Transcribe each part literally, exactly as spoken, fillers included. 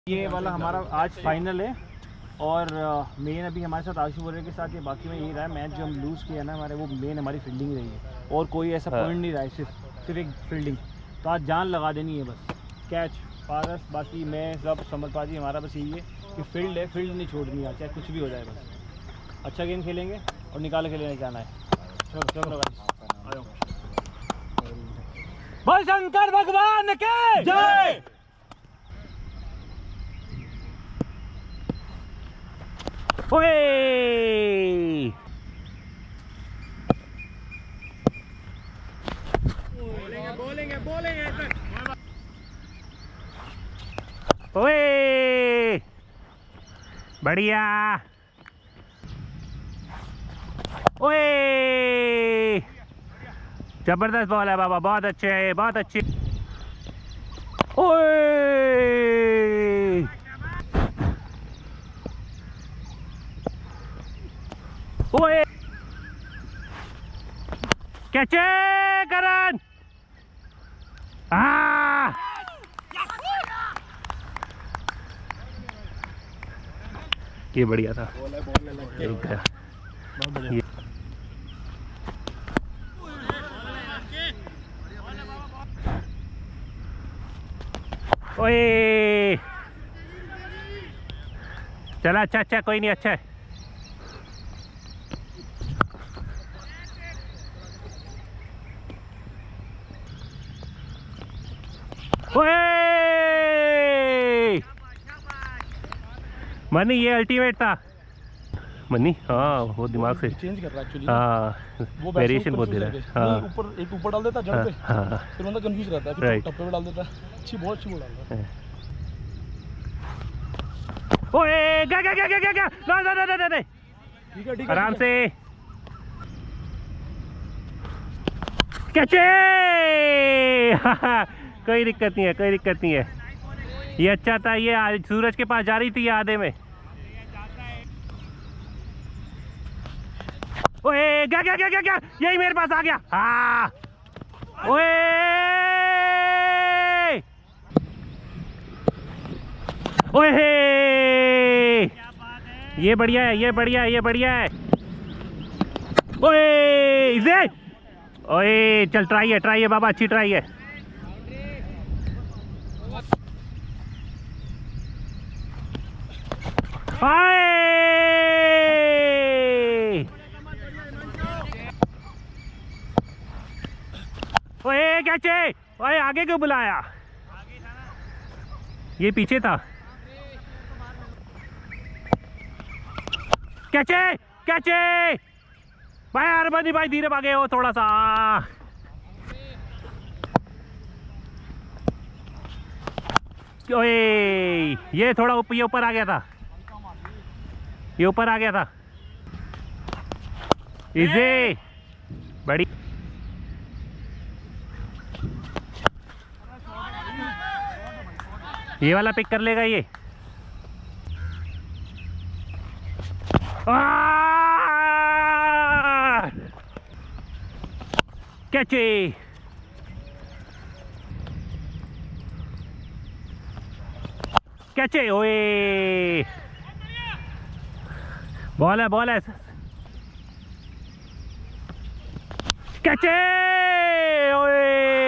ये वाला हमारा आज फाइनल है और मेन अभी हमारे साथ आशु वगैरह के साथ ये बाकी में यही रहा है। मैच जो हम लूज़ किया ना हमारे, वो मेन हमारी फील्डिंग रही है और कोई ऐसा हाँ। पॉइंट नहीं रहा है, सिर्फ सिर्फ एक फील्डिंग। तो आज जान लगा देनी है बस, कैच पारस, बाकी मैं सब समर पाजी, हमारा बस यही है कि फील्ड है, फील्ड नहीं छोड़नी है, चाहे कुछ भी हो जाए, बस अच्छा गेम खेलेंगे और निकाल के लेने जाना है। चलो चलो भाई, शंकर भगवान के जय। ओए बोलेंगे बोलेंगे बोलेंगे ओए बढ़िया। ओए जबरदस्त बॉल है बाबा, बहुत अच्छे है, बहुत अच्छी। ओए ओए कैचे करण, आ ये बढ़िया था, एक गया। ओए चला, अच्छा अच्छा, कोई नहीं, अच्छा है। ओए मनी, ये अल्टीमेट था मनी। हाँ वो दिमाग से चेंज कर रहा है एक्चुअली। हाँ वो वेरिएशन बहुत दे रहा है। हाँ ऊपर एक ऊपर डाल देता जड़ पे, हाँ फिर बंदा कंफ्यूज रहता है, फिर टप्पे पे डाल देता है। अच्छी बहुत अच्छी बॉल डाल रहा है। ओए क्या क्या क्या क्या क्या क्या ना ना ना ना ना, ठीक है ठीक है, आराम से कैचे। कोई दिक्कत नहीं है, कोई दिक्कत नहीं है, ये अच्छा था। ये सूरज के पास जा रही थी, ये आधे में। ओए क्या क्या क्या क्या क्या, यही मेरे पास आ गया। हाँ ओए ओए ये बढ़िया है, ये बढ़िया है, ये बढ़िया है। ओए इसे ओए चल, ट्राई है, ट्राई है बाबा, अच्छी ट्राई है। हाय ओए कैचे, ओए आगे क्यों बुलाया, ये पीछे था। कैचे कैचे भाई, अरबनी भाई धीरे भागे हो थोड़ा सा। ओए ये थोड़ा ऊपर, ये ऊपर आ गया था, ये ऊपर आ गया था। इजी बड़ी ये वाला पिक कर लेगा ये। कैचे कैचे ओए बॉल है, बॉल है, कैचे ओए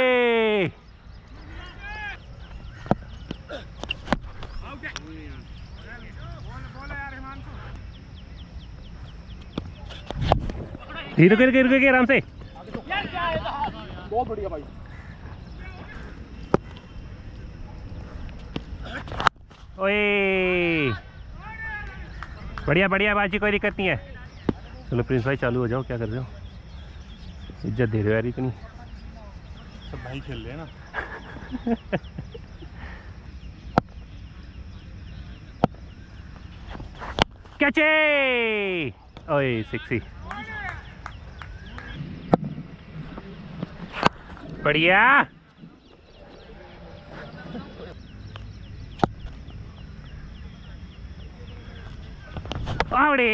धीरे करके रुके के आराम से। बहुत बढ़िया भाई। ओए बढ़िया बढ़िया बाजी, कोई दिक्कत नहीं है। चलो प्रिंस भाई चालू हो जाओ, क्या कर रहे हो, इज्जत दे रहे हो यार इतनी। सब भाई खेल रहे हैं ना। कैचे ओए सिक्सी, बढ़िया। आवड़े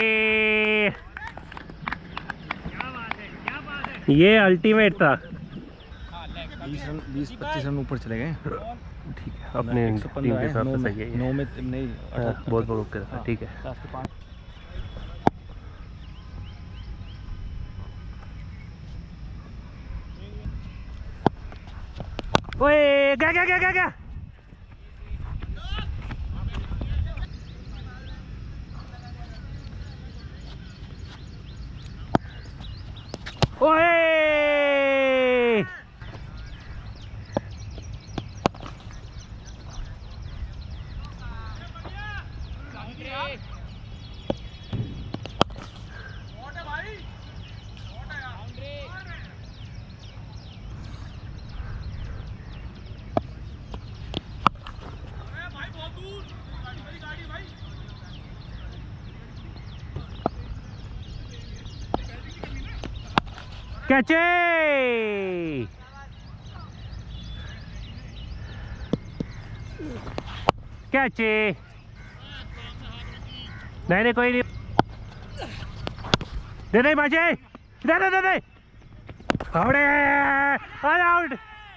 ये अल्टीमेट था। बीस रन बीस पच्चीस रन ऊपर चले गए। ठीक है, अपने टीम के हिसाब से सही है। नौ में नहीं, बहुत बहुत ओके था, ठीक है। ओए क्या क्या क्या क्या क्या ओए कैचे कैचे नहीं नहीं कोई नहीं, दे दे बाजे, दे दे दे दे आउट आउट।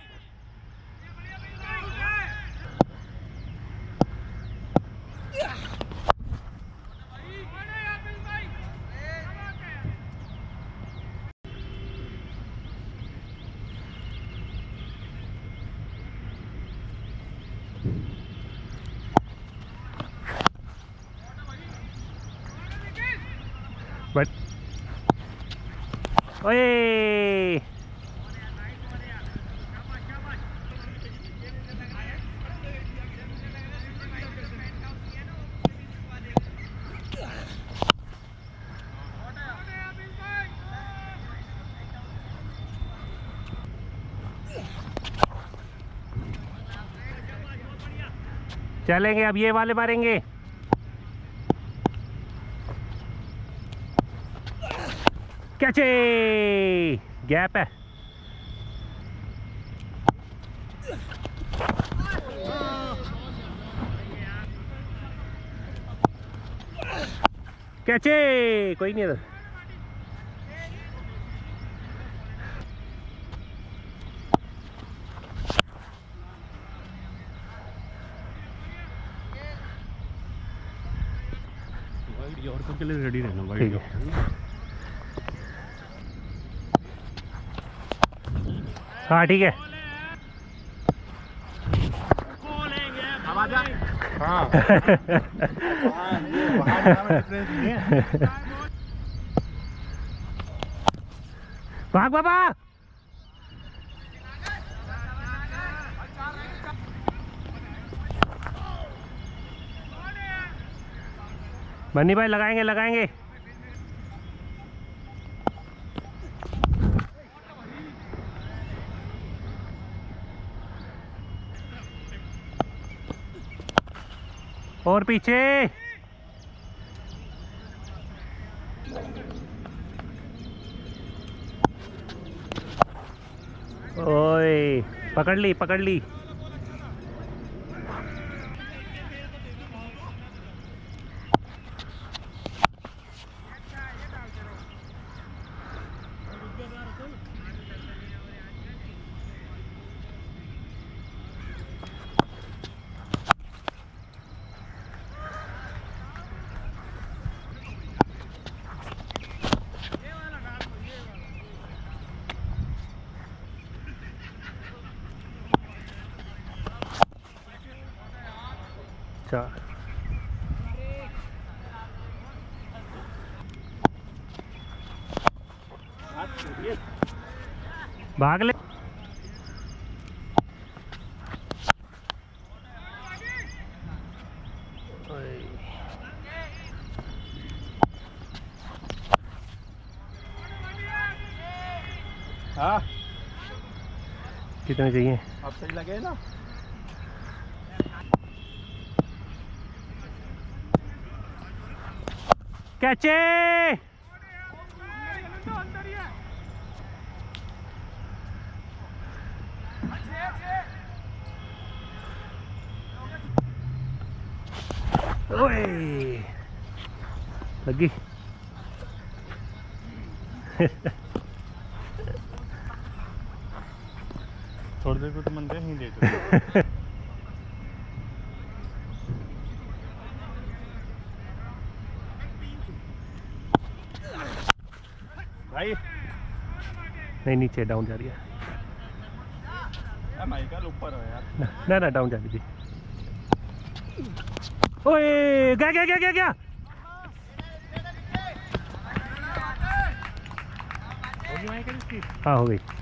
बट ओए चलेंगे, अब ये वाले मारेंगे। कैचे गैप है। कैचे कोई नहीं इधर। यॉर्कर के लिए रेडी रहना भाई। हाँ ठीक है। हाँ भाग बाबा। बन्नी भाई लगाएंगे लगाएंगे। और पीछे ओए पकड़ ली पकड़ ली। भाग ले। हाँ कितने चाहिए? आप सही लगे ना। कैचे ओए लगी। थोड़ी देर को तो मन नहीं देते। भाई नहीं नीचे डाउन जा रही है। माइकल ऊपर हो यार। ना ना डाउन जा रही थी। ओए गया गया गया गया गया। हाँ हो गई।